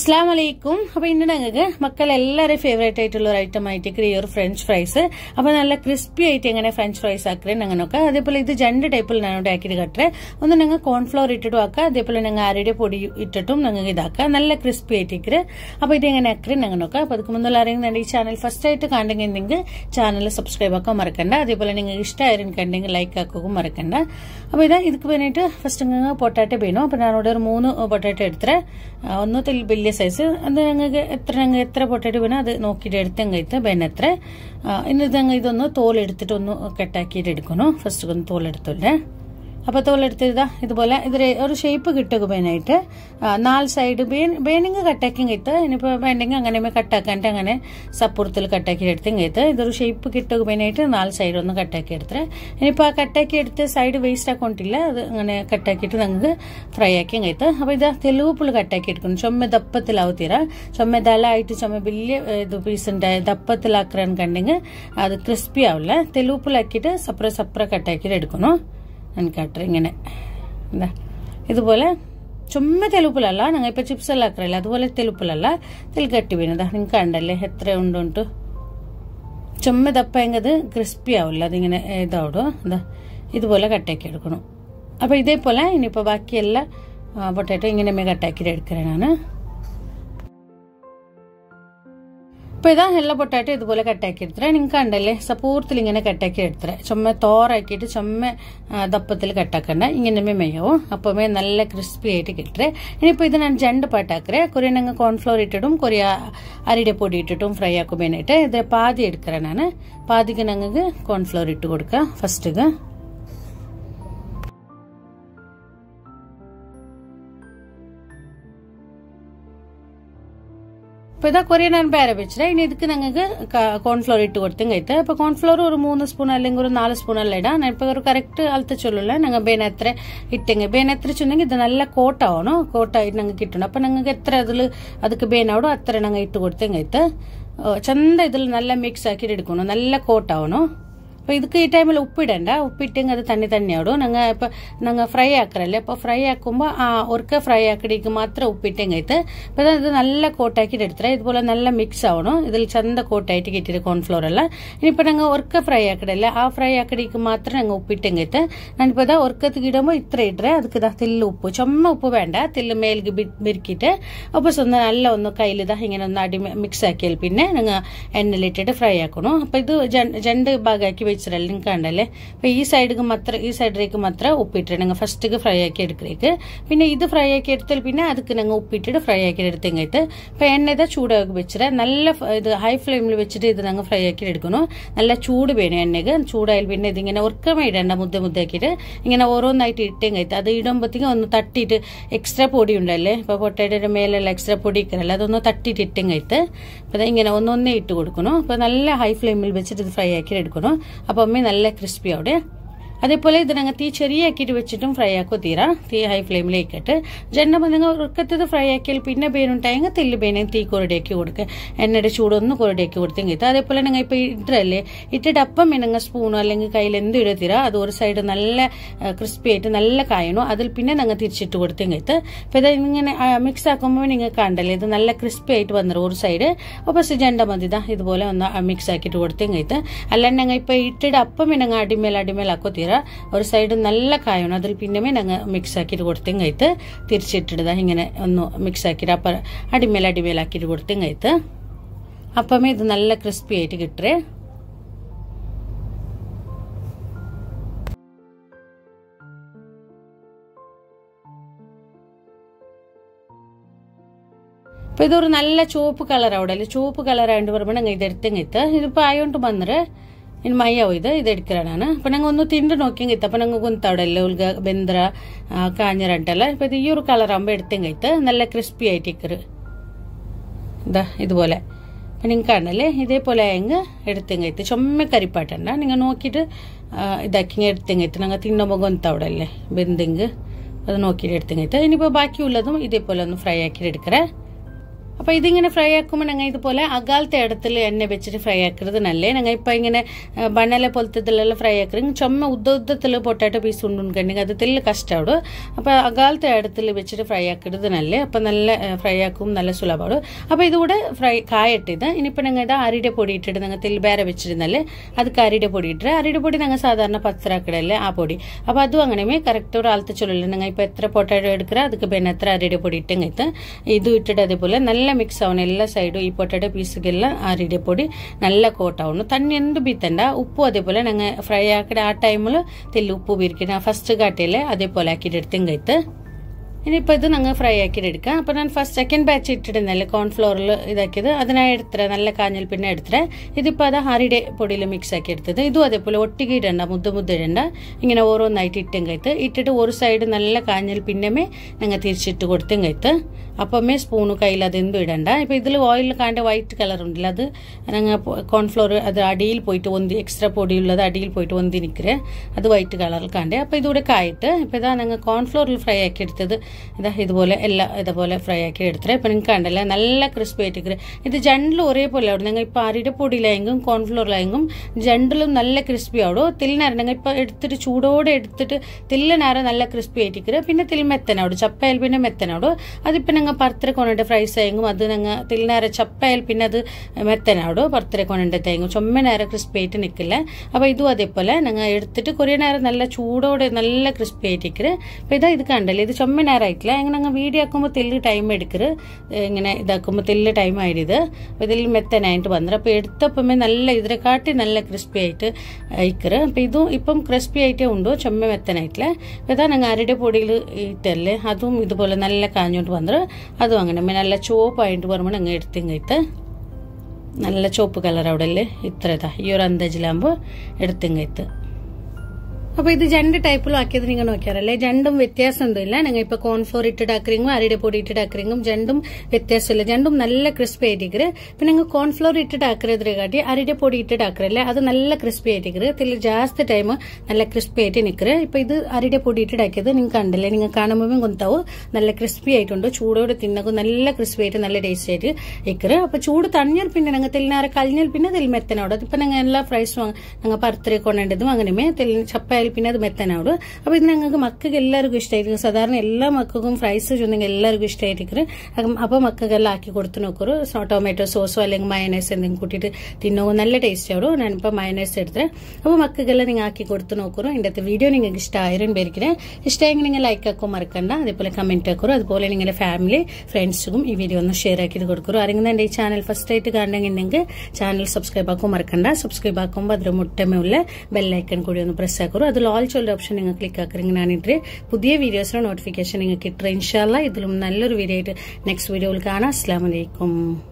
Assalamualaikum. അപ്പോൾ ഇന്ന് ഞങ്ങൾക്ക് മക്കളെല്ലാവരും ഫേവറേറ്റ് ആയിട്ടുള്ള ഒരു ഐറ്റം ആയിട്ട് ഈ ഒരു ഫ്രഞ്ച് ഫ്രൈസ്. അപ്പോൾ നല്ല ക്രിസ്പി ആയിട്ട് എങ്ങനെ ഫ്രഞ്ച് ഫ്രൈസ് ആക്കറേ അങ്ങനെയൊക്കെ. അതേപോലെ ഇത് രണ്ട് ടൈപ്പിൽ ഞാൻ ആക്കിയിട്ട് കട്ടറേ. ഒന്ന് ഞങ്ങൾ കോൺഫ്ലവർ ഇട്ടിട്ടും ആക്കാം, അതേപോലെ ഞങ്ങൾ അരിയുടെ പൊടി ഇട്ടിട്ടും ഞങ്ങൾക്ക് ഇതാക്കാം. നല്ല ക്രിസ്പി ആയിട്ട്. അപ്പോൾ ഇത് എങ്ങനെ ആക്കറേ അങ്ങനെയൊക്കെ. അപ്പോൾ അതുക്ക് മുന്നിൽ അറിയുന്ന ഈ ചാനൽ ഫസ്റ്റ് ആയിട്ട് കണ്ടെങ്കിൽ ചാനൽ സബ്സ്ക്രൈബ് ആക്കാൻ മറക്കണ്ട. അതേപോലെ നിങ്ങൾക്ക് ഇഷ്ടമായിരുന്നെങ്കിൽ ലൈക്ക് ആക്കുകയും മറക്കണ്ട. അപ്പോൾ ഇതിക്ക് വേണ്ടിയിട്ട് ഫസ്റ്റ് ഞങ്ങൾ പൊട്ടാറ്റോ വേണം. അപ്പോൾ ഞാനിവിടെ ഒരു 3 പൊട്ടാറ്റോ എടുത്തേ. ഒന്ന് വലിയ സൈസ്. അത് ഞങ്ങൾക്ക് എത്ര പൊട്ടാറ്റോ വേണം അത് നോക്കിയിട്ട് എടുത്തെങ്കിൽ ബെന്നെത്ര. ഇനി ഇതൊന്ന് തോലെടുത്തിട്ട് ഒന്ന് കട്ടാക്കിയിട്ട് എടുക്കണം. ഫസ്റ്റ് ഒന്ന് തോലെടുത്തോണ്ടേ. അപ്പോൾ തോലെടുത്തിതാ ഇതുപോലെ ഒരു ഷേപ്പ് കിട്ടുക ബേനായിട്ട് 4 സൈഡ് ബേനിങ് കട്ടാക്കി കഴിത്ത്. ഇനിയിപ്പോൾ വേണ്ടെങ്കിൽ അങ്ങനെ കട്ടാക്കാണ്ട് അങ്ങനെ സപ്പുറത്തിൽ കട്ടാക്കി എടുത്തെങ്കിൽ ഇതൊരു ഷേപ്പ് കിട്ടുക ബേനായിട്ട് 4 സൈഡ് ഒന്ന് കട്ടാക്കി എടുത്തേ. ഇനിയിപ്പോൾ ആ കട്ടാക്കി എടുത്ത് സൈഡ് വേസ്റ്റ് ആക്കൊണ്ടില്ല, അത് അങ്ങനെ കട്ടാക്കിയിട്ട് നമുക്ക് ഫ്രൈ ആക്കി കഴിത്ത്. അപ്പോൾ ഇത് തെലുവുപ്പുൾ കട്ടാക്കി എടുക്കണം. ചുമ ദപ്പത്തിലാവുത്തീര ചുമ ദലായിട്ട് ചുമ വലിയ ഇത് പീസിൻ്റെ ദപ്പത്തിലാക്കാൻ കണ്ടെങ്കിൽ അത് ക്രിസ്പി ആവില്ല. തെലുവുപ്പിലാക്കിയിട്ട് സപ്പറ കട്ടാക്കിയിട്ട് എടുക്കണം. കട്ടർ ഇങ്ങനെ എന്താ ഇതുപോലെ ചുമ്മാ തെലുപ്പിലല്ല, ഞങ്ങൾ ഇപ്പോൾ ചിപ്സ് എല്ലാം ആക്കറില്ല അതുപോലെ തെലുപ്പിലല്ല. തെലുക്കട്ടി വീണതാ നിങ്ങൾക്ക് കണ്ടല്ലേ എത്ര ഉണ്ടുണ്ട്. ചുമ്മാ ദപ്പയെങ്കിൽ ക്രിസ്പി ആവില്ല, അതിങ്ങനെ ഇതാവിടും. എന്താ ഇതുപോലെ കട്ടാക്കി എടുക്കണം. അപ്പോൾ ഇതേപോലെ ഇനിയിപ്പോൾ ബാക്കിയെല്ലാം പൊട്ടാറ്റോ ഇങ്ങനെ കട്ടാക്കിയിട്ട് എടുக்கிறேன் ഞാൻ. അപ്പോൾ ഇതാ എല്ലാ പൊട്ടാറ്റോ ഇതുപോലെ കട്ടാക്കി എടുത്തേ. നിങ്ങൾക്ക് കണ്ടല്ലേ സപ്പൂർത്തിൽ ഇങ്ങനെ കട്ടാക്കി എടുത്തേ. ചുമ തോറാക്കിയിട്ട് ചുമ ദപ്പത്തിൽ കട്ടാക്കണ്ട, ഇങ്ങനെ മെയ്യാവും. അപ്പമേ നല്ല ക്രിസ്പി ആയിട്ട് കിട്ടേ. ഇനിയിപ്പോൾ ഇത് ഞാൻ 2 പാട്ടാക്കറേ. കുറേ ഞങ്ങൾ കോൺഫ്ലവർ ഇട്ടിട്ടും കുറേ അരിയുടെ പൊടി ഇട്ടിട്ടും ഫ്രൈ ആക്കുമ്പോഴായിട്ട് ഇത് പാതി എടുக்கிறேன் ഞാൻ. പാതിക്ക് ഞങ്ങൾക്ക് കോൺഫ്ലവർ ഇട്ട് കൊടുക്കുക ഫസ്റ്റിക്ക്. അപ്പോൾ ഇതാ കുറേ ഞാൻ പേരെ വെച്ചേ. ഇനി ഇതിക്ക് ഞങ്ങൾക്ക് കോൺഫ്ലവർ ഇട്ട് കൊടുത്തും കഴിത്ത്. അപ്പോൾ കോൺഫ്ലവർ ഒരു 3 സ്പൂൺ അല്ലെങ്കിൽ ഒരു 4 സ്പൂണെല്ലാം ഇടാം. ഞാൻ ഇപ്പോൾ ഒരു കറക്റ്റ് അളത്ത് ചൊല്ലില്ല. ഞങ്ങൾ ബേനെത്ര ഇട്ടെങ്കിൽ ബേനെത്ര ചൊന്നെങ്കിൽ ഇത് നല്ല കോട്ടാവണം. കോട്ടായിട്ട് ഞങ്ങൾക്ക് കിട്ടണം. അപ്പോൾ ഞങ്ങൾക്ക് എത്ര ಅದಕ್ಕೆ ಬೇನಾವಡು ಅತ್ರ ഞങ്ങൾ ഇട്ട് കൊടുത്തും കഴിത്ത്. ചന്ത ഇതിൽ നല്ല മിക്സ് ആക്കിയിട്ട് എടുക്കണം, നല്ല കോട്ടാവണം. അപ്പോൾ ಇದಕ್ಕೆ ഈ ടൈമിൽ ഉപ്പിടണ്ട. ഉപ്പിട്ടെങ്കിൽ അത് തന്നെയാവും. ഞങ്ങൾ ഫ്രൈ ആക്കറല്ലേ. അപ്പോൾ ഫ്രൈ ആക്കുമ്പോൾ ഒരിക്കൽ ഫ്രൈ ആക്കിടേക്ക് മാത്രം ഉപ്പിട്ടെങ്കിൽ കഴിത്ത്. അപ്പോൾ ഇത് നല്ല കോട്ടാക്കിയിട്ട് എടുത്തേ. ഇതുപോലെ നല്ല മിക്സ് ആവണം. ഇതിൽ ചന്ത കോട്ടായിട്ട് കിട്ടിയിട്ട് കോൺഫ്ലോർ അല്ല. ഇനിയിപ്പോൾ ഞങ്ങൾ ഒരിക്കൽ ഫ്രൈ ആക്കിടല്ലേ, ആ ഫ്രൈ ആക്കിടേക്ക് മാത്രം ഞങ്ങൾ ഉപ്പിട്ടെങ്കിൽ കഴിത്ത്. ഞാനിപ്പോൾ ഇതാ ഒരിക്കത്തേക്ക് ഇടുമ്പോൾ ഇത്ര ഇട്ടേ. ಅದಕ್ಕೆ ഇതാ തില്ല് ഉപ്പ്, ചുമ ഉപ്പ് വേണ്ട, തില്ല് മേൽക്ക് ബിരിക്കിട്ട് അപ്പോൾ നല്ല ഒന്ന് കയ്യിലിതാ ഇങ്ങനെ ഒന്ന് മിക്സ് ആക്കിയാൽ പിന്നെ ഞങ്ങൾ എണ്ണയിലിട്ടിട്ട് ഫ്രൈ ആക്കണം. അപ്പോൾ ഇത് 2 ഭാഗമാക്കി വെച്ചിട്ടല്ലേ നിങ്ങൾക്ക് കണ്ടല്ലേ. അപ്പോൾ ഈ സൈഡിലേക്ക് മാത്രം ഉപ്പിട്ട് ഞങ്ങൾ ഫസ്റ്റ് ഫ്രൈ ആക്കി എടുക്കേക്ക്. പിന്നെ ഇത് ഫ്രൈ ആക്കി എടുത്താൽ പിന്നെ ಅದಕ್ಕೆ ഞങ്ങൾ ഉപ്പിട്ടിട്ട് ഫ്രൈ ആക്കി എടുത്തെങ്കിൽ. അപ്പോൾ എണ്ണ ഇതാ ചൂടാക്കി വെച്ചിട്ട് നല്ല ഇത് ഹൈ ഫ്ലെയിമിൽ വെച്ചിട്ട് ഇത് ഞങ്ങൾ ഫ്രൈ ആക്കി എടുക്കണം. നല്ല ചൂട് വേണം എണ്ണയ്ക്ക്. ചൂടായാൽ പിന്നെ ഇതിങ്ങനെ ഉറക്കമേ ഇടണ്ട, മുദ്ദാക്കിയിട്ട് ഇങ്ങനെ ഓരോന്നായിട്ട് ഇട്ടെങ്കിൽ അത് ഇടുമ്പോഴത്തേക്കും ഒന്ന് തട്ടിയിട്ട് എക്സ്ട്രാ പൊടി ഉണ്ടല്ലേ. ഇപ്പോൾ പൊട്ടാറ്റോയുടെ മേലെല്ലാം എക്സ്ട്രാ പൊടി ഇക്കറല്ലേ, അതൊന്ന് തട്ടിയിട്ട് ഇട്ടെങ്കിൽ അപ്പോൾ ഇങ്ങനെ ഒന്നൊന്നേ ഇട്ട് കൊടുക്കണം. അപ്പോൾ നല്ല ഹൈ ഫ്ലെയിമിൽ വെച്ചിട്ട് ഇത് ഫ്രൈ ആക്കി എടുക്കണം. അപ്പോൾ അമ്മ നല്ല ക്രിസ്പി ആവിടെ. അതേപോലെ ഇത് ഞങ്ങൾ തീ ചെറിയാക്കിയിട്ട് വെച്ചിട്ടും ഫ്രൈ ആക്കോ തീരാ. തീ ഹൈ ഫ്ലെയിമിലേക്ക് ഇട്ട് നിങ്ങൾ ഉറക്കത്തത് ഫ്രൈ ആക്കിയാൽ പിന്നെ ബേനുണ്ടായെങ്കിൽ തെല്ല് ബേനെ തീ കൊരടിയാക്കി കൊടുക്കുക. എണ്ണയുടെ ചൂടൊന്ന് കൊരടിയാക്കി കൊടുത്തെങ്കിൽ. അതേപോലെ നിങ്ങൾ ഇപ്പോൾ ഇട്ടല്ലേ, ഇട്ടിട്ട് അപ്പം നിങ്ങൾ സ്പൂണോ അല്ലെങ്കിൽ കയ്യിൽ എന്ത് ഇടത്തീരാ അത് ഒരു സൈഡ് നല്ല ക്രിസ്പി ആയിട്ട് നല്ല കായണോ, അതിൽ പിന്നെ ഞങ്ങൾ തിരിച്ചിട്ട് കൊടുത്തെങ്കിൽ. അപ്പോൾ ഇത് ഇങ്ങനെ മിക്സ് ആക്കുമ്പോൾ നിങ്ങൾ കണ്ടല്ലേ ഇത് നല്ല ക്രിസ്പി ആയിട്ട് വന്നിരും ഒരു സൈഡ്. അപ്പോൾ ജണ്ട മതിതാ ഇതുപോലെ ഒന്ന് മിക്സ് ആക്കിയിട്ട് കൊടുത്തെങ്കിൽ. അല്ലാണ്ട് ഞങ്ങൾ ഇപ്പോൾ ഇട്ടിട്ട് അപ്പം ഞങ്ങൾ അടിമേലാക്കോ തീരാ. ഒരു സൈഡ് നല്ല കായണം, അതിൽ പിന്നെ ഞങ്ങൾ മിക്സ് ആക്കിയിട്ട് കൊടുത്തെങ്കിൽ തിരിച്ചിട്ടിടുക ഇങ്ങനെ ഒന്ന് മിക്സ് ആക്കിയിട്ട് അപ്പം അടിമേലാക്കിയിട്ട് കൊടുത്തെങ്കിൽ അപ്പമേ ഇത് നല്ല ക്രിസ്പി ആയിട്ട് കിട്ടേ. അപ്പോൾ ഇതൊരു നല്ല ചുവപ്പ് കളർ അവിടെ അല്ലേ, ചുവപ്പ് കളറായിട്ട് പറയുമ്പോൾ ഞങ്ങൾ ഇതെടുത്തെങ്കിൽ ഇതിപ്പോൾ ആയോണ്ട് വന്നിട്ട് ಇನ್ನು ಮಯ್ಯವು ಇದು ಎಡ್ಕಿರೋಣ ನಾನು. അപ്പോൾ ഞങ്ങൾ ഒന്ന് തിണ്ട് നോക്കിയെങ്കിൽ അപ്പോൾ ഞങ്ങൾ കുന്തവിടെ ഉൽഗ ബെന്ദ്ര കാഞ്ഞിരണ്ടല്ല. അപ്പോൾ ഇത് ഈ ഒരു കളറാകുമ്പോൾ എടുത്തെങ്കിൽ നല്ല ക്രിസ്പി ആയിട്ട് ഇക്കറ് ഇതാ ഇതുപോലെ. അപ്പോൾ നിങ്ങൾക്ക് കാണല്ലേ ഇതേപോലെ ആയെങ്കിൽ എടുത്തെങ്കിൽ ചുമ കരിപ്പാട്ടണ്ട. നിങ്ങൾ നോക്കിയിട്ട് ഇതാക്കി എടുത്തെങ്കിൽ ഞങ്ങൾ തിന്നുമ്പോൾ കുന്തവിടെ അല്ലേ ബെന്തെങ്കിൽ അത് നോക്കിയിട്ട് എടുത്തെങ്കിൽ. ഇനിയിപ്പോൾ ബാക്കിയുള്ളതും ഇതേപോലെ ഒന്ന് ഫ്രൈ ആക്കിയിട്ട് എടുക്കറേ. അപ്പോൾ ഇതിങ്ങനെ ഫ്രൈ ആക്കുമ്പോൾ ഞങ്ങൾ ഇതുപോലെ അകാലത്തെ ഇടത്തിൽ എണ്ണ വെച്ചിട്ട് ഫ്രൈ ആക്കുന്നത് നല്ലേ. ഞങ്ങൾ ഇപ്പം ഇങ്ങനെ ബണ്ണല പോലത്തെല്ലാം ഫ്രൈ ആക്കുന്നത് ചുമ ഉദ്ദത്തിൽ പൊട്ടാറ്റോ പീസ് ഉണ്ടുണ്ടെങ്കിൽ അത് തെല്ല് കഷ്ടമാവും. അപ്പോൾ അകാലത്തെ ഇടത്തിൽ വെച്ചിട്ട് ഫ്രൈ ആക്കുന്നത് നല്ലേ. അപ്പം നല്ല ഫ്രൈ ആക്കും, നല്ല സുലഭമാണ്. അപ്പോൾ ഇതുകൂടെ ഫ്രൈ കായിട്ടിത് ഇനിയിപ്പോൾ ഞങ്ങളുടെ അരിയുടെ പൊടി ഇട്ടിട്ട് ഞങ്ങൾ തെല്ല് വേറെ വെച്ചിരുന്നല്ലേ ಅದಕ್ಕೆ ಅರಿಡೆ പൊടി ഇട്ടರೆ അരിയുടെ പൊടി ഞങ്ങൾ സാധാരണ പച്ചരാക്കടല്ലേ ആ പൊടി. അപ്പോൾ അതും അങ്ങനെ കറക്റ്റ് ഒരു ആളത്തെ ചൊല്ലില്ല. ഞങ്ങൾ ഇപ്പോൾ എത്ര പൊട്ടാറ്റോ എടുക്കുക അതുക്ക് പിന്നെ എത്ര അരിയുടെ പൊടി ഇട്ടെങ്കിൽ ഇത് ഇട്ടിട്ട് അതേപോലെ നല്ല മിക്സ് ആവണം എല്ലാ സൈഡും. ഈ പൊട്ടാറ്റോ പീസുಗೆಲ್ಲ അരിയുടെ പൊടി നല്ല കോട്ടാവണം. തന്നെ എന്ത് ബീത്തണ്ട ഉപ്പും അതേപോലെ ഞങ്ങൾ ഫ്രൈ ആക്കിയിട്ട് ആ ടൈമിൽ തെല്ല് ഉപ്പ് ബീരിക്കണം. ഫസ്റ്റ് കാട്ടിയല്ലേ അതേപോലെ ആക്കിയിട്ട് എടുത്തെങ്കിൽ ഇനിയിപ്പോൾ ഇത് ഞങ്ങൾ ഫ്രൈ ആക്കിയിട്ട് എടുക്കാം. അപ്പോൾ ഞാൻ ഫസ്റ്റ് സെക്കൻഡ് ബാച്ച് ഇട്ടിടുന്നല്ലേ കോൺഫ്ലോറിൽ ഇതാക്കിയത് അതിനായി എടുത്തേ നല്ല കാഞ്ഞൽ പിന്നെ എടുത്തേ. ഇതിപ്പോൾ അത് അരിയുടെ പൊടിയിൽ മിക്സ് ആക്കി എടുത്തത്. ഇതും അതേപോലെ ഒട്ടിಗೆ ഇടണ്ട, മുദ്ദ ഇടണ്ട, ഇങ്ങനെ ഓരോന്നായിട്ട് ഇട്ടെങ്കൈത്ത് ഇട്ടിട്ട് ഒരു സൈഡ് നല്ല കാഞ്ഞൽ പിന്നമേ ഞങ്ങൾ തിരിച്ചിട്ട് കൊടുത്തെങ്കൈത്ത് അപ്പമേ സ്പൂണ് കയ്യിൽ അതെന്തും ഇടണ്ട. ഇപ്പോൾ ഇതിൽ ഓയിൽ കാണ്ട വൈറ്റ് കളർ ഉണ്ടല്ലോ അത് ഞങ്ങൾ കോൺഫ്ലോർ അത് അടിയിൽ പോയിട്ട് ഒന്തി എക്സ്ട്രാ പൊടിയുള്ളത് അടിയിൽ പോയിട്ട് ഒന്തി നിൽക്കേ അത് വൈറ്റ് കളറിൽ കാണ്ടേ. അപ്പോൾ ഇതുകൂടെ കായിട്ട് ഇപ്പോൾ ഇതാ ഞങ്ങൾ കോൺഫ്ലോറിൽ ഫ്രൈ ആക്കി എടുത്തത് ഇതാ ഇതുപോലെ എല്ലാം ഇതുപോലെ ഫ്രൈ ആക്കി എടുത്തേ. ഇപ്പം നിങ്ങൾക്ക് കണ്ടല്ലേ നല്ല ക്രിസ്പി ആയിട്ട് ഇത് ജണ്ടിലും ഒരേപോലെ ആവും. നിങ്ങൾ ഇപ്പോൾ അരിയുടെ പൊടിയിലായെങ്കിലും കോൺഫ്ലോറിലായെങ്കിലും ജണ്ടിലും നല്ല ക്രിസ്പി ആവും. തില്ലിനേരം നിങ്ങൾ ഇപ്പോൾ എടുത്തിട്ട് ചൂടോടെ എടുത്തിട്ട് തില്ലിനേരം നല്ല ക്രിസ്പി ആയിട്ടിരിക്കുക. പിന്നെ തിൽ മെത്തനാവും ചപ്പയിൽ പിന്നെ മെത്തനാവും. അതിപ്പോൾ നിങ്ങൾ പർത്തര കൊണ്ടിട്ട് ഫ്രൈസ് ആയെങ്കിലും അത് നിങ്ങൾ തില്ലിനേരം ചപ്പയിൽ പിന്നെ അത് മെത്തനാവും. പർത്തര കൊണ്ടിട്ടെങ്കിലും ചുമ്മനേരം ക്രിസ്പി ആയിട്ട് നിൽക്കില്ല. അപ്പോൾ ഇതും അതേപോലെ നിങ്ങൾ എടുത്തിട്ട് കുറേ നേരം നല്ല ചൂടോടെ നല്ല ക്രിസ്പി ആയിട്ടിരിക്കുക. അപ്പോൾ ഇതാ ഇത് കണ്ടല്ലേ ഇത് ചുമ്മനേരം ആയിട്ടില്ല. ഇങ്ങനെ ഞങ്ങൾ വീഡിയോ ആക്കുമ്പോൾ തെല്ല് ടൈം എടുക്കരുത്. ഇങ്ങനെ ഇതാക്കുമ്പോൾ തെല്ല് ടൈം ആയിടിത്. അപ്പോൾ ഇതിൽ മെത്തനായിട്ട് വന്നത്. അപ്പോൾ എടുത്തപ്പമേ നല്ല ഇതിനെ കാട്ടി നല്ല ക്രിസ്പി ആയിട്ട് അയക്കറ്. അപ്പോൾ ഇതും ഇപ്പം ക്രിസ്പി ആയിട്ടേ ഉണ്ടോ ചുമ്മ മെത്തനായിട്ടില്ല. അപ്പോൾ ഇതാ ഞങ്ങൾ അരിയുടെ പൊടിയിൽ ഇട്ടല്ലേ അതും ഇതുപോലെ നല്ല കാഞ്ഞോട്ട് വന്നത്. അതും അങ്ങനെ നല്ല ചുവപ്പായിട്ട് വരുമ്പോൾ ഞങ്ങൾ എടുത്തെങ്കൈത്ത് നല്ല ചുവപ്പ് കളർ അവിടെ അല്ലേ ഇത്ര ഇതാ ഈ ഒരു അന്തജിലാകുമ്പോൾ എടുത്തെങ്കൈത്ത്. അപ്പോൾ ഇത് രണ്ട് ടൈപ്പിലും ആക്കിയത് നിങ്ങൾ നോക്കിയാറല്ലേ രണ്ടും വ്യത്യാസമൊന്നുമില്ല. ഞങ്ങൾ ഇപ്പോൾ കോൺഫ്ലോർ ഇട്ടിട്ട് ആക്കറിങ്ങും അരിയുടെ പൊടി ഇട്ടിട്ട് ആക്കറിങ്ങും രണ്ടും വ്യത്യാസമില്ല. രണ്ടും നല്ല ക്രിസ്പി ആയിട്ടിരിക്കുക. പിന്നെ നിങ്ങൾ കോൺഫ്ലോർ ഇട്ടിട്ട് ആക്കറിയതിനെ കാട്ടി അരിയുടെ പൊടി ഇട്ടിട്ട് ആക്കറല്ലേ അത് നല്ല ക്രിസ്പി ആയിട്ടിരിക്കുക. ഇതിൽ ജാസ്തി ടൈം നല്ല ക്രിസ്പി ആയിട്ട് നിൽക്കുക. ഇപ്പോൾ ഇത് അരിയുടെ പൊടി ഇട്ടിട്ട് ആക്കിയത് നിങ്ങൾ കണ്ടല്ലേ നിങ്ങൾ കാണുമ്പോൾ കൊണ്ടാവും നല്ല ക്രിസ്പി ആയിട്ടുണ്ട്. ചൂടോടെ തിന്നക്കും നല്ല ക്രിസ്പി ആയിട്ട് നല്ല ടേസ്റ്റ് ആയിട്ട് നിൽക്കുക. അപ്പോൾ ചൂട് തണിഞ്ഞാൽ പിന്നെ ഞങ്ങൾ തെല്ലിനാറ് കഴിഞ്ഞാൽ പിന്നെ തെൽ മെത്തനോട് അതിപ്പോൾ ഞങ്ങൾ എല്ലാ ഫ്രൈസും ഞങ്ങൾ പർത്തരെ കൊണ്ടേണ്ടതും അങ്ങനെ തെല്ലിന് ചപ്പ പിന്നെ അത് മെത്തനാവും. അപ്പോൾ ഇത് ഞങ്ങൾക്ക് മക്കൾക്ക് എല്ലാവർക്കും ഇഷ്ടമായിരിക്കും. സാധാരണ എല്ലാ മക്കൾക്കും ഫ്രൈസ് ചൊന്നെങ്കിൽ എല്ലാവർക്കും ഇഷ്ടമായിരിക്കും. അപ്പോൾ മക്കൾക്കെല്ലാം ആക്കി കൊടുത്ത് നോക്കൂ. ടൊമാറ്റോ സോസോ അല്ലെങ്കിൽ മയനൈസ് എന്തെങ്കിലും കൂട്ടിയിട്ട് തിന്നോ നല്ല ടേസ്റ്റ് ആവും. ഞാനിപ്പോൾ മയനൈസ് എടുത്തത്. അപ്പോൾ മക്കൾക്കെല്ലാം നിങ്ങൾ ആക്കി കൊടുത്ത് നോക്കൂ. ഇതിൻ്റെ വീഡിയോ നിങ്ങൾക്ക് ഇഷ്ടമായിരം പേരിക്കണേ. ഇഷ്ടമെങ്കിൽ നിങ്ങൾ ലൈക്ക് ആക്കും മറക്കണ്ട. അതേപോലെ കമന്റ് ആക്കൂ. അതുപോലെ നിങ്ങളുടെ ഫാമിലി ഫ്രണ്ട്സും ഈ വീഡിയോ ഒന്ന് ഷെയർ ആക്കി കൊടുക്കൂ. ആരെങ്കിലും എൻ്റെ ഈ ചാനൽ ഫസ്റ്റ് ആയിട്ട് കാണണമെങ്കിൽ ചാനൽ സബ്സ്ക്രൈബ് ആക്കും മറക്കണ്ട. സബ്സ്ക്രൈബ് ആക്കുമ്പോൾ അതിൽ മുട്ടമുള്ള ബെല്ലൈക്കൺ കൂടി ഒന്ന് പ്രസ് ആക്കൂ. അതിൽ ഓൾ ചൊല്ലുന്ന ഓപ്ഷൻ നിങ്ങൾ ക്ലിക്ക് ആക്കറിങ്ങി ഞാനിട്ട് പുതിയ വീഡിയോസിലെ നോട്ടിഫിക്കേഷൻ നിങ്ങൾക്ക് കിട്ടുക. ഇൻഷാല്ലാ ഇതിലും നല്ലൊരു വീഡിയോ ആയിട്ട് നെക്സ്റ്റ് വീഡിയോയിൽ കാണാം. അസ്സലാമു അലൈക്കും.